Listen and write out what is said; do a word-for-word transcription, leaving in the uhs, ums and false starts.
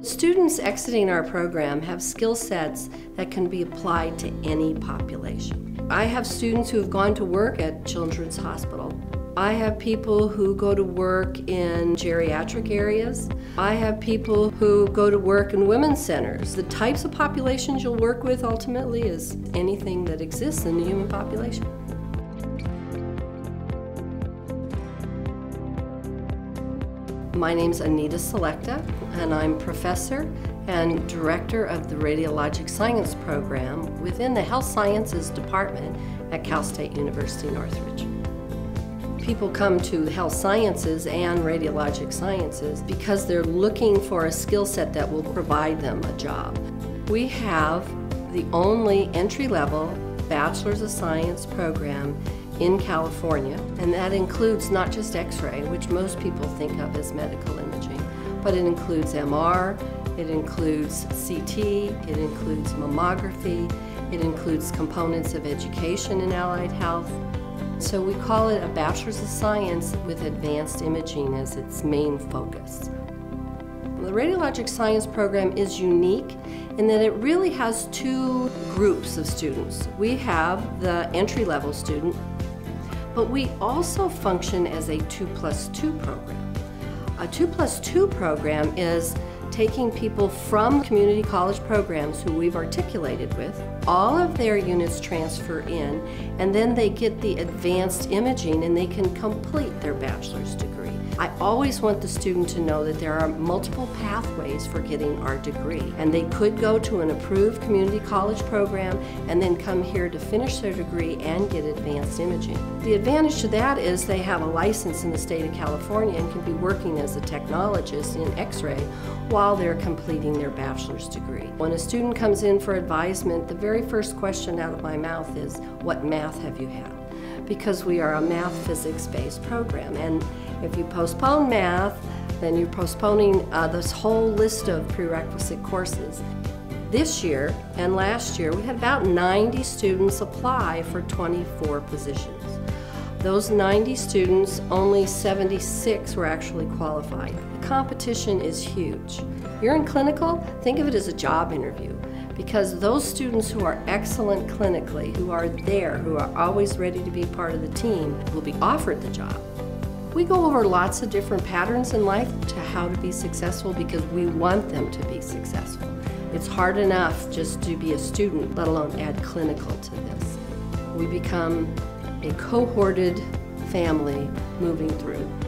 Students exiting our program have skill sets that can be applied to any population. I have students who have gone to work at Children's Hospital. I have people who go to work in geriatric areas. I have people who go to work in women's centers. The types of populations you'll work with ultimately is anything that exists in the human population. My name's Anita Selecta, and I'm professor and director of the Radiologic Science program within the Health Sciences Department at Cal State University Northridge. People come to Health Sciences and Radiologic Sciences because they're looking for a skill set that will provide them a job. We have the only entry-level Bachelors of Science program in California, and that includes not just X-ray, which most people think of as medical imaging, but it includes M R, it includes C T, it includes mammography, it includes components of education and allied health. So we call it a Bachelor's of Science with advanced imaging as its main focus. The Radiologic Science program is unique in that it really has two groups of students. We have the entry-level student, but we also function as a two plus two program. A two plus two program is taking people from community college programs who we've articulated with. All of their units transfer in, and then they get the advanced imaging and they can complete their bachelor's degree. I always want the student to know that there are multiple pathways for getting our degree, and they could go to an approved community college program and then come here to finish their degree and get advanced imaging. The advantage to that is they have a license in the state of California and can be working as a technologist in X-ray while they're completing their bachelor's degree. When a student comes in for advisement, the very first question out of my mouth is, what math have you had? Because we are a math physics-based program, and if you postpone math, then you're postponing uh, this whole list of prerequisite courses. This year and last year, we had about ninety students apply for twenty-four positions. Those ninety students, only seventy-six were actually qualified. The competition is huge. You're in clinical, think of it as a job interview, because those students who are excellent clinically, who are there, who are always ready to be part of the team, will be offered the job. We go over lots of different patterns in life to how to be successful because we want them to be successful. It's hard enough just to be a student, let alone add clinical to this. We become a cohorted family moving through.